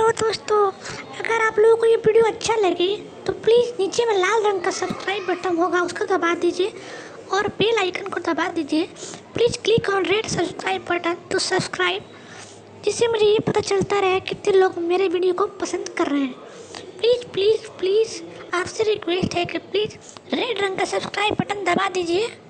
Hello दोस्तों, अगर आप लोगों को ये वीडियो अच्छा लगे तो प्लीज़ नीचे में लाल रंग का सब्सक्राइब बटन होगा, उसको दबा दीजिए और बेल आइकन को दबा दीजिए। Please click on red subscribe button to subscribe, जिससे मुझे ये पता चलता रहे कितने लोग मेरे वीडियो को पसंद कर रहे हैं। प्लीज़ प्लीज़ प्लीज़ आपसे रिक्वेस्ट है कि प्लीज़ रेड रंग का सब्सक्राइब बटन दबा दीजिए।